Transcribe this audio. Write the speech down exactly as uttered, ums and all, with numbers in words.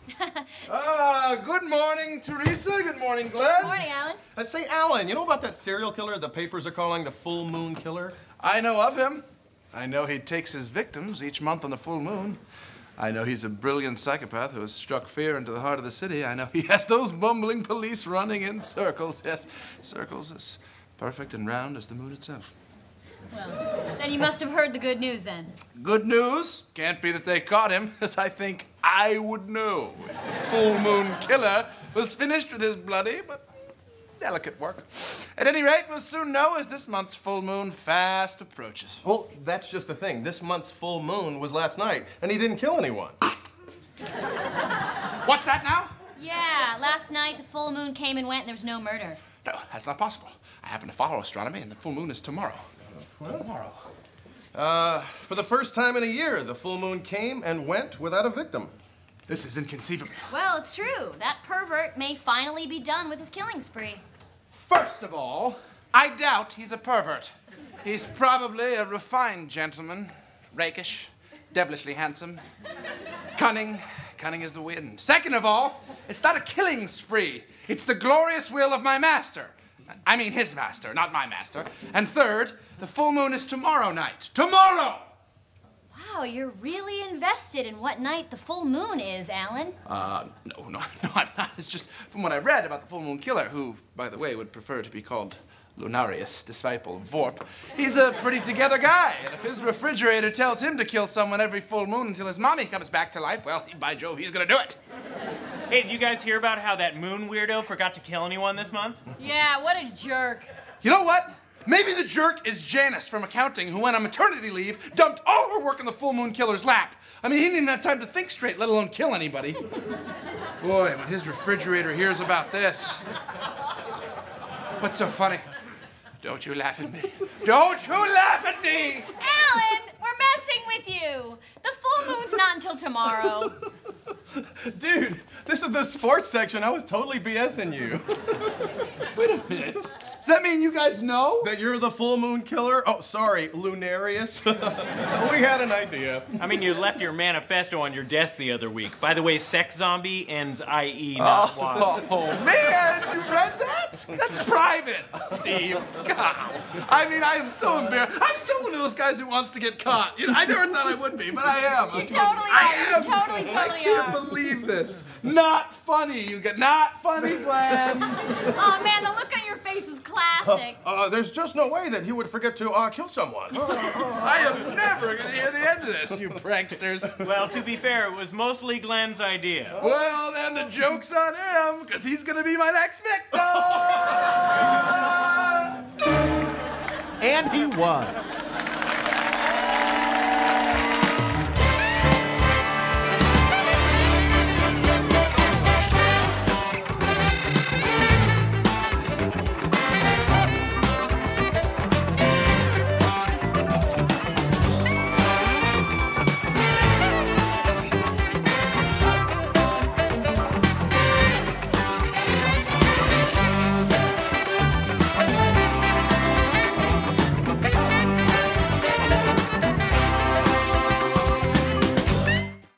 Ah, uh, good morning, Teresa. Good morning, Glenn. Good morning, Alan. I say, Alan, you know about that serial killer the papers are calling the full moon killer? I know of him. I know he takes his victims each month on the full moon. I know he's a brilliant psychopath who has struck fear into the heart of the city. I know he has those bumbling police running in circles. Yes, circles as perfect and round as the moon itself. Well, then you must have heard the good news then. Good news can't be that they caught him, as I think I would know if the full moon killer was finished with his bloody but delicate work. At any rate, we'll soon know as this month's full moon fast approaches. Well, that's just the thing. This month's full moon was last night, and he didn't kill anyone. What's that now? Yeah, last night the full moon came and went and there was no murder. No, that's not possible. I happen to follow astronomy, and the full moon is tomorrow. Well, tomorrow. Uh, for the first time in a year, the full moon came and went without a victim. This is inconceivable. Well, it's true. That pervert may finally be done with his killing spree. First of all, I doubt he's a pervert. He's probably a refined gentleman, rakish, devilishly handsome, cunning. Cunning as the wind. Second of all, it's not a killing spree. It's the glorious will of my master. I mean his master, not my master. And third, the full moon is tomorrow night. Tomorrow! Wow, you're really invested in what night the full moon is, Alan. Uh, no, no, no, I'm not. It's just from what I've read about the full moon killer, who, by the way, would prefer to be called Lunarius, disciple of Vorp. He's a pretty together guy, and if his refrigerator tells him to kill someone every full moon until his mommy comes back to life, well, by Jove, he's gonna do it. Hey, did you guys hear about how that moon weirdo forgot to kill anyone this month? Yeah, what a jerk. You know what? Maybe the jerk is Janice from accounting, who went on maternity leave, dumped all her work in the full moon killer's lap. I mean, he didn't even have time to think straight, let alone kill anybody. Boy, when his refrigerator hears about this. What's so funny? Don't you laugh at me. Don't you laugh at me! Alan, we're messing with you. The full moon's not until tomorrow. Dude, this is the sports section. I was totally BSing you. Wait a minute. Does that mean you guys know? That you're the full moon killer? Oh, sorry, Lunarius. We had an idea. I mean, you left your manifesto on your desk the other week. By the way, sex zombie ends I E, not oh, Y. Oh, man, you read that? That's private, Steve. God. I mean, I am so embarrassed. I'm so one of those guys who wants to get caught. You know, I never thought I would be, but I am. You totally are. I am. You totally, totally I can't are. believe this. Not funny, you get not funny, Glenn. Oh, man, the look on your face was classic. Uh, uh, there's just no way that he would forget to uh, kill someone. I am never going to hear the end of this, you pranksters. Well, to be fair, it was mostly Glenn's idea. Well, then the joke's on him, because he's going to be my next victim. And he was.